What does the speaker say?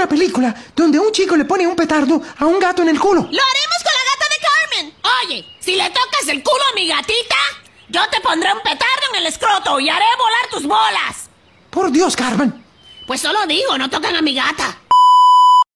una película donde un chico le pone un petardo a un gato en el culo. ¡Lo haremos con la gata de Carmen! Oye, si le tocas el culo a mi gatita, yo te pondré un petardo en el escroto y haré volar tus bolas. Por Dios, Carmen. Pues solo digo, no tocan a mi gata.